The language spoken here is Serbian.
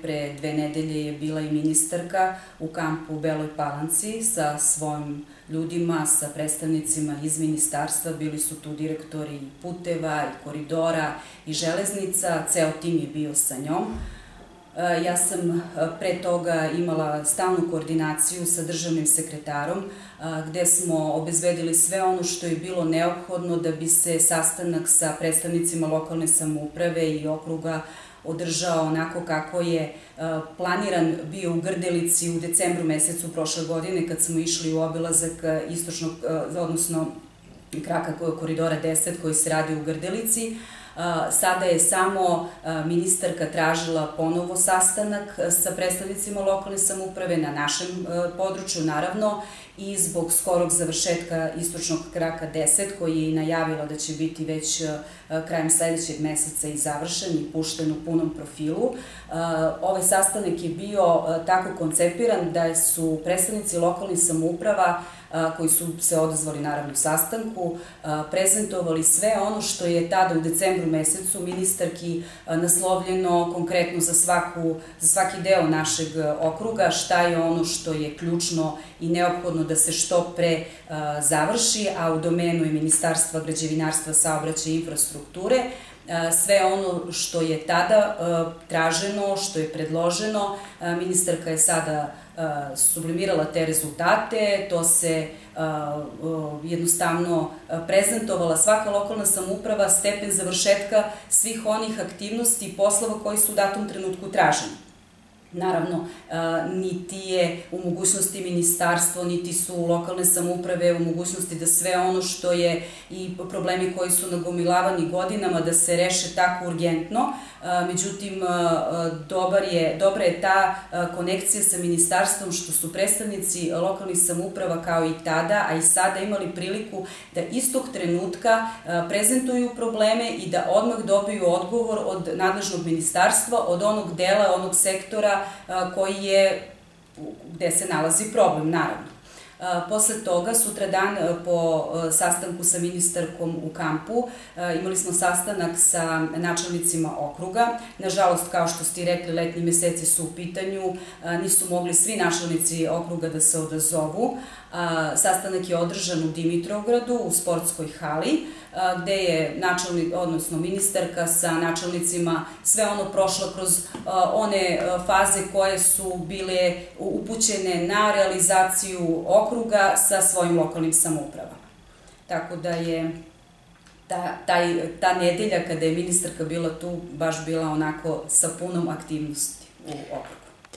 pre 2 nedelje je bila i ministarka u kampu u Beloj Palanci sa svojim ljudima, sa predstavnicima iz ministarstva. Bili su tu direktori puteva i koridora i železnica, ceo tim je bio sa njom. Ja sam pre toga imala stalnu koordinaciju sa državnim sekretarom gde smo obezbedili sve ono što je bilo neophodno da bi se sastanak sa predstavnicima lokalne samouprave i okruga održao onako kako je planiran bio u Grdelici u decembru mesecu prošle godine kad smo išli u obilazak istočnog, odnosno kraka koridora 10 koji se radi u Grdelici. Sada je samo ministarka tražila ponovo sastanak sa predstavnicima lokalne samouprave na našem području, naravno, i zbog skorog završetka istočnog kraka 10, koji je i najavila da će biti već krajem sledećeg meseca i završen i pušten u punom profilu. Ovaj sastanak je bio tako koncepiran da su predstavnici lokalnih samouprava koji su se odazvali naravno u sastanku, prezentovali sve ono što je tada u decembru mesecu ministarki naslovljeno konkretno za svaki deo našeg okruga, šta je ono što je ključno i neophodno da se što pre završi, a u domenu je Ministarstva građevinarstva, saobraćaja i infrastrukture. Sve ono što je tada traženo, što je predloženo, ministarka je sada sublimirala te rezultate, to se jednostavno prezentovala svaka lokalna samouprava, stepen završetka svih onih aktivnosti i poslova koji su u datom trenutku traženi. Naravno, niti je u mogućnosti ministarstvo, niti su lokalne samouprave u mogućnosti da sve ono što je i problemi koji su nagomilavani godinama da se reše tako urgentno. Međutim, dobra je ta konekcija sa ministarstvom što su predstavnici lokalnih samouprava kao i tada, a i sada imali priliku da istog trenutka prezentuju probleme i da odmah dobiju odgovor od nadležnog ministarstva, od onog dela, onog sektora gde se nalazi problem, naravno. Posle toga, sutradan po sastanku sa ministarkom u kampu, imali smo sastanak sa načelnicima okruga. Nažalost, kao što ste rekli, letnji meseci su u pitanju, nisu mogli svi načelnici okruga da se odazovu. Sastanak je održan u Dimitrovgradu, u sportskoj hali, gde je ministarka sa načelnicima sve ono prošla kroz one faze koje su bile upućene na realizaciju okruga sa svojim lokalnim samoupravama. Tako da je ta nedelja kada je ministarka bila tu baš bila onako sa punom aktivnosti u okrugu.